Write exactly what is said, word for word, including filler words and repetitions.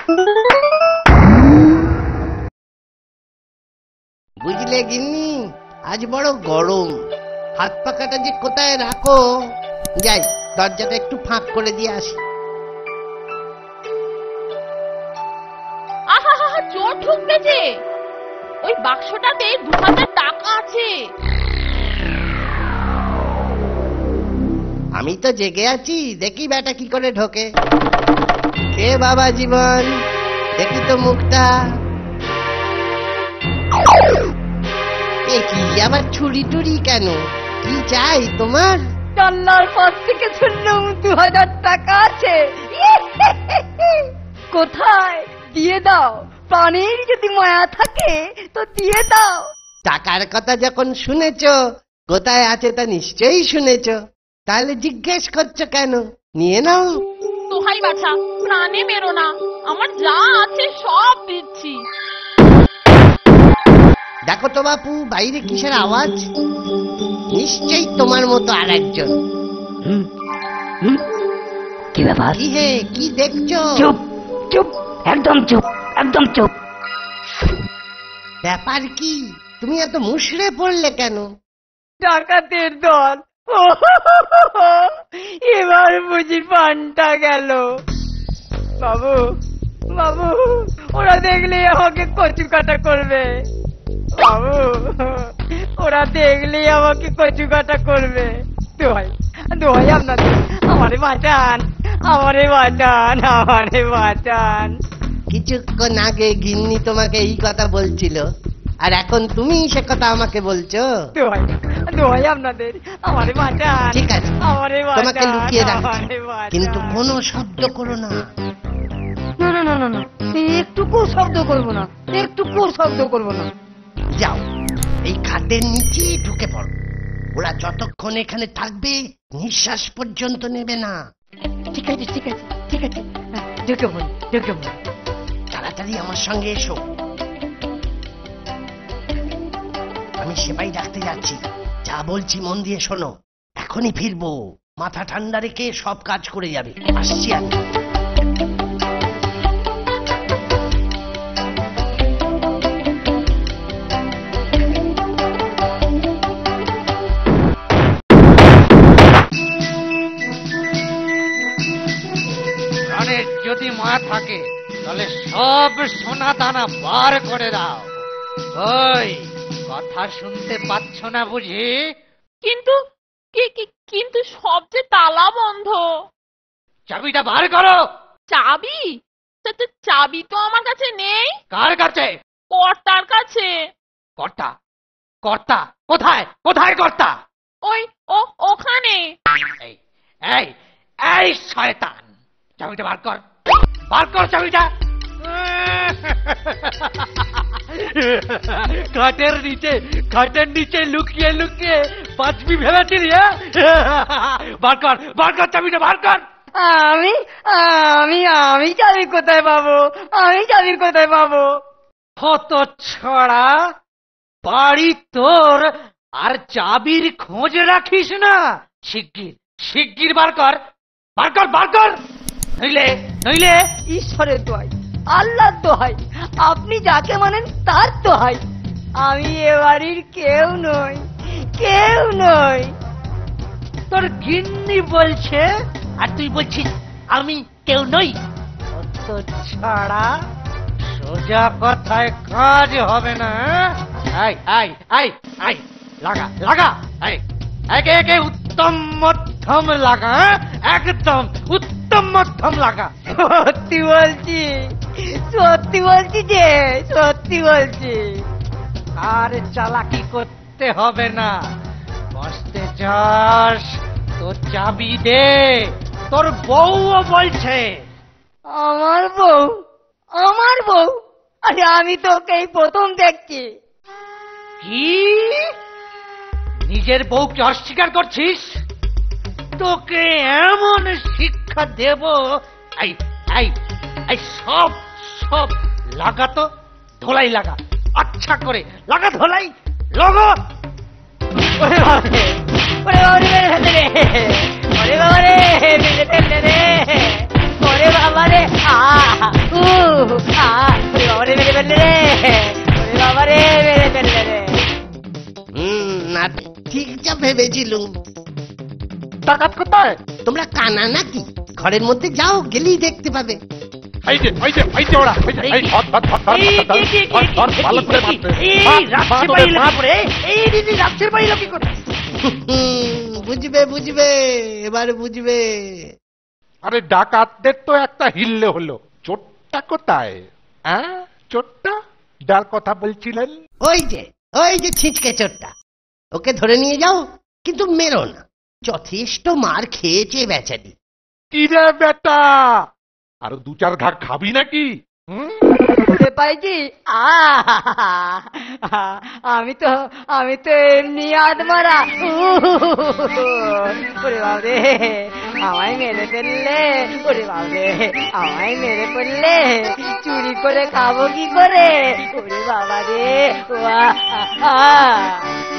বুঝলে গিন্নি, আজ বড় গরম, হাত পাখাটা যে কোথায় রাখো। যাই, দরজাটা একটু ফাঁক করে দিয়ে আসি। আহা হা হা, চোর ঢুকতেছে। ওই বাক্সটাতে দু হাজার টাকা আছে। আমি তো জেগে আছি, দেখি বেটা কি করে ঢোকে। কে বাবা জীবন, দেখি তো মুখটা। এ কি আবার ছুরি টুরি কেন? কি চাই তোমার? জানলার পাশ থেকে শুনলাম দু হাজার টাকা আছে। কোথায়? দিয়ে দাও, প্রাণের যদি মায়া থাকে তো দিয়ে দাও। টাকার কথা যখন শুনেছ, কোথায় আছে তা নিশ্চয়ই শুনেছ, তাহলে জিজ্ঞেস করছো কেন? নিয়ে নাও। দোহাই বাছা, প্রাণে মেরো না, আমার যা আছে সব দিচ্ছি। দেখো তো বাপু, বাইরে কিসের আওয়াজ? নিশ্চয়ই তোমার মতো আর একজন। কি ব্যাপার? কি হে, কি দেখছো? চুপ চুপ, একদম চুপ, একদম চুপ। ব্যাপার কি? তুমি এত মুষড়ে পড়লে কেন? ডাকাতের দল, এবার বুঝি পানটা গেল। বাবু বাবু, ওরা দেখলে আমাকে কচু কাটা করবে। বাবু, ওরা দেখলেই আমাকে কচু কাটা করবে। দোহাই দোহাই আপনাদের, আমারে বাঁচান, আমারে বাঁচান, আমারে বাঁচান। কিছুক্ষণ আগে গিন্নি তোমাকে এই কথা বলছিল, আর এখন তুমি সে কথা আমাকে বলছো। দোহাই দোহাই আপনাদের, আমারে বাঁচান। ঠিক আছে, আমারে তোমাকে বাঁচান, লুকিয়ে রাখছি, আমারে বাঁচান। কিন্তু কোনো শব্দ করো না। না না না না না, একটুকু শব্দ করবো না, একটুকু শব্দ করবো না। যাও, এই খাটের নিচে ঢুকে পড়ো। ওরা যতক্ষণ এখানে থাকবে নিঃশ্বাস পর্যন্ত নেবে না। ঠিক আছে ঠিক আছে ঠিক আছে, ঢুকে পড়ি ঢুকে পড়ি। তাড়াতাড়ি আমার সঙ্গে এসো, আমি সেপাই ডাকতে যাচ্ছি। যা বলছি মন দিয়ে শোনো। এখনই ফিরবো, মাথা ঠান্ডা রেখে সব কাজ করে যাবে। আসছি আমি। যদি মা থাকে তাহলে সব সোনা দানা বার করে দাও। ওই কথা শুনতে পাচ্ছ না বুঝি? কিন্তু কিন্তু সব যে তালা বন্ধ। চাবিটা বার করো। চাবি? চাবি তো আমার কাছে নেই। কার কাছে? কর্তার কাছে। কর্তা? কর্তা কোথায়? কোথায় কর্তা? ওই ও ওখানে। এই এই এই শয়তান, চাবিটা বার কর, বার কর চাবিটা। খাটের নিচে, খাটের নিচে লুকিয়ে লুকিয়ে বাঁচবি ভেবেছিলি? বার কর, বার কর চাবিটা, বার কর। আমি আমি আমি চাবি কোথায় পাবো? আমি চাবি কোথায় পাবো? হত ছড়া, বাড়ি তোর আর চাবির খোঁজ রাখিস না? শিগগির শিগগির বার কর, বার কর, বার কর, নইলে নইলে ঈশ্বরের দোহাই, আল্লাহর দোহাই, আপনি যাকে মানেন তার দোহাই, আমি এ বাড়ির কেউ নই, কেউ নই। তোর গিন্নি বলছে আর তুই বলছিস আমি কেউ নই? অত ছাড়া সোজা কথায় কাজ হবে না। আই আই আই আই লাগা লাগা, আই একে একে উত্তম মধ্যম লাগা, একদম উত্তম মধ্যম লাগা। সত্যি বলছি, সত্যি বলছি যে, সত্যি বলছি। আর চালাকি করতে হবে না, বসতে যাস, তোর চাবি দে। তোর বউও বলছে। আমার বউ? আমার বউ? আরে আমি তোকে এই প্রথম দেখছি। কি? নিজের বউকে অস্বীকার করছিস? তোকে এমন শিক্ষা দেব। এই এই এই সব সব লাগা, তো ধোলাই লাগা, আচ্ছা করে লাগা, ধোলাই লাগা। ওরে বাবারে, ওরে বাবারে, রে ওরে বাবারে, রে ওরে বাবারে, আ উ ভেবেছিলুম। ডাকাত কোথায়? তোমরা কানা নাকি? ঘরের মধ্যে যাও, গেলেই দেখতে পাবে। এই যে এই যে এই যে ওরা এই যে এই ধর ধর ধর ধর ধর ধর ভালো করে মারতে। এই রাত্রে বাড়ি লোকে করে এই দিদি রাত্রে বাড়ি লোকে করে হুম, বুঝবে বুঝবে, এবারে বুঝবে। আরে ডাকাতদের তো একটা হিললে হলো। চোরটা কোথায়? হ্যাঁ চোরটা যার কথা বলছিলেন? ওই যে ওই যে ছিচকে চোরটা, ওকে ধরে নিয়ে যাও, কিন্তু মেরো না। যথেষ্ট মার খেয়েছে বেচারি। কি রে বেটা, আরো দু চার ঘা খাবি নাকি? হুম? পাইছি আমি তো আমি তো এমনি আদমারা। ওরে বাবরে, আমায় মেরে ফেললে। ওরে বাবরে, আমায় মেরে ফেললে। চুরি করে খাবো কি করে? ওরে বাবা রে।